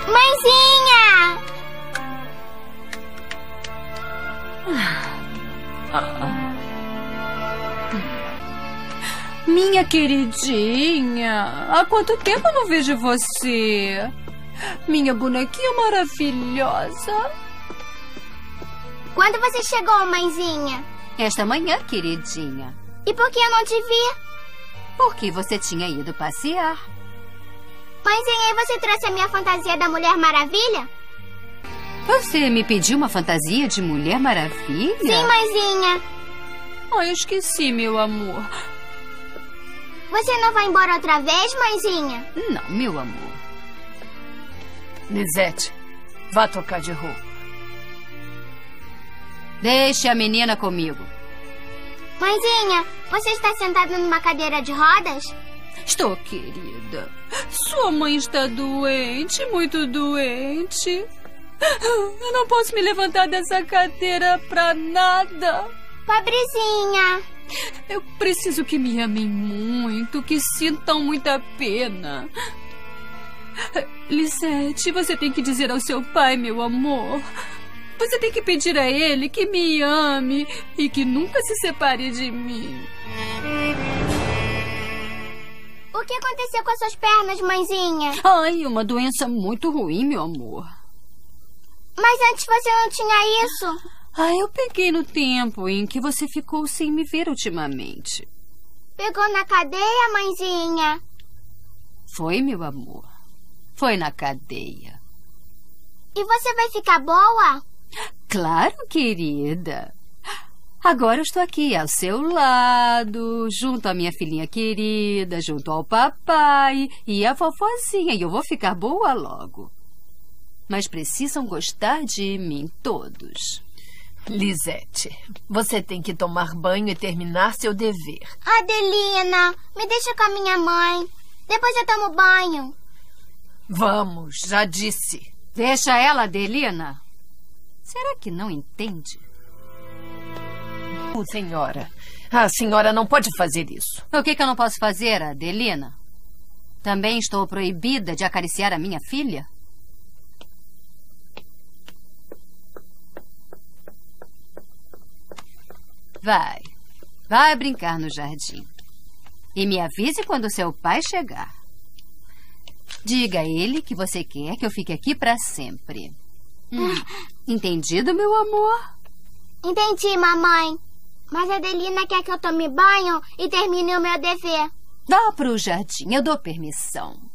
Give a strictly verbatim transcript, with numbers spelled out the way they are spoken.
Mãezinha! Ah. Minha queridinha, há quanto tempo eu não vejo você? Minha bonequinha maravilhosa. Quando você chegou, mãezinha? Esta manhã, queridinha. E por que eu não te vi? Porque você tinha ido passear. Mãezinha, e você trouxe a minha fantasia da Mulher Maravilha? Você me pediu uma fantasia de Mulher Maravilha? Sim, mãezinha. Oh, eu esqueci, meu amor. Você não vai embora outra vez, mãezinha? Não, meu amor. Lisette, vá trocar de roupa. Deixe a menina comigo. Mãezinha, você está sentada numa cadeira de rodas? Estou, querida. Sua mãe está doente, muito doente. Eu não posso me levantar dessa cadeira pra nada. Pobrezinha. Eu preciso que me amem muito, que sintam muita pena. Lisette, você tem que dizer ao seu pai, meu amor. Você tem que pedir a ele que me ame e que nunca se separe de mim. O que aconteceu com as suas pernas, mãezinha? Ai, uma doença muito ruim, meu amor. Mas antes você não tinha isso. Ah, eu peguei no tempo em que você ficou sem me ver ultimamente. Pegou na cadeia, mãezinha? Foi, meu amor. Foi na cadeia. E você vai ficar boa? Claro, querida. Agora eu estou aqui ao seu lado, junto à minha filhinha querida, junto ao papai e à vovozinha. E eu vou ficar boa logo. Mas precisam gostar de mim todos. Lisette, você tem que tomar banho e terminar seu dever. Adelina, me deixa com a minha mãe. Depois eu tomo banho. Vamos, já disse. Deixa ela, Adelina. Será que não entende? Oh, senhora, a senhora não pode fazer isso. O que, que eu não posso fazer, Adelina? Também estou proibida de acariciar a minha filha? Vai, vai brincar no jardim. E me avise quando seu pai chegar. Diga a ele que você quer que eu fique aqui para sempre. Hum. Entendido, meu amor? Entendi, mamãe. Mas a Adelina quer que eu tome banho e termine o meu dever. Dá para o jardim, eu dou permissão.